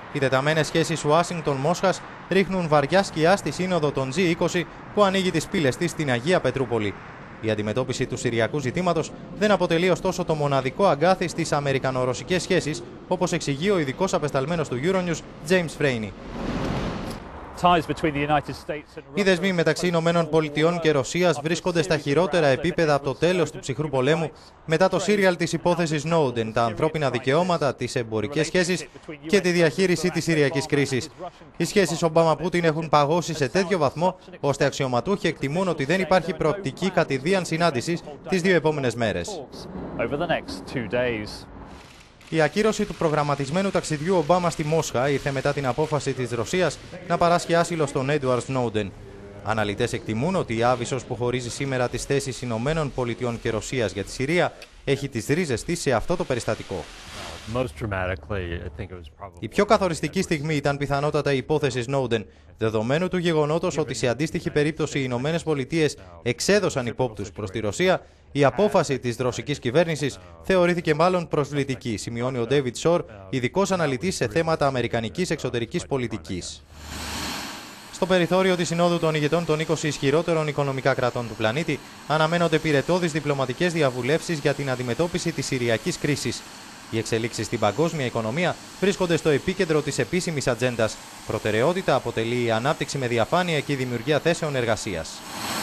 Οι τεταμένες σχέσεις Ουάσιγκτον-Μόσχας ρίχνουν βαριά σκιά στη σύνοδο των G20 που ανοίγει τις πύλες της στην Αγία Πετρούπολη. Η αντιμετώπιση του συριακού ζητήματος δεν αποτελεί ωστόσο το μοναδικό αγκάθι στις αμερικανο-ρωσικές σχέσεις, όπως εξηγεί ο ειδικός απεσταλμένος του Euronews, James Franey. Οι δεσμοί μεταξύ Ηνωμένων Πολιτειών και Ρωσίας βρίσκονται στα χειρότερα επίπεδα από το τέλος του ψυχρού πολέμου, μετά το σύριαλ της υπόθεσης Snowden, τα ανθρώπινα δικαιώματα, τις εμπορικές σχέσεις και τη διαχείριση της συριακής κρίσης. Οι σχέσεις Ομπάμα-Πούτιν έχουν παγώσει σε τέτοιο βαθμό, ώστε αξιωματούχοι εκτιμούν ότι δεν υπάρχει προοπτική κατηδίαν συνάντησης τις δύο επόμενες μέρες. Η ακύρωση του προγραμματισμένου ταξιδιού Ομπάμα στη Μόσχα ήρθε μετά την απόφαση της Ρωσίας να παράσχει άσυλο στον Έντουαρντ Σνόουντεν. Αναλυτές εκτιμούν ότι η άβυσσος που χωρίζει σήμερα τις θέσεις Ηνωμένων Πολιτειών και Ρωσίας για τη Συρία έχει τις ρίζες της σε αυτό το περιστατικό. Η πιο καθοριστική στιγμή ήταν πιθανότατα η υπόθεση Snowden, δεδομένου του γεγονότος ότι σε αντίστοιχη περίπτωση οι Ηνωμένες Πολιτείες εξέδωσαν υπόπτους προς τη Ρωσία, η απόφαση της ρωσικής κυβέρνησης θεωρήθηκε μάλλον προσβλητική, σημειώνει ο David Shore, ειδικός αναλυτής σε θέματα αμερικανικής εξωτερικής πολιτικής. Στο περιθώριο της Συνόδου των ηγετών των 20 ισχυρότερων οικονομικά κρατών του πλανήτη, αναμένονται πυρετώδεις διπλωματικές διαβουλεύσεις για την αντιμετώπιση της συριακής κρίσης. Οι εξελίξεις στην παγκόσμια οικονομία βρίσκονται στο επίκεντρο της επίσημης ατζέντας. Προτεραιότητα αποτελεί η ανάπτυξη με διαφάνεια και η δημιουργία θέσεων εργασίας.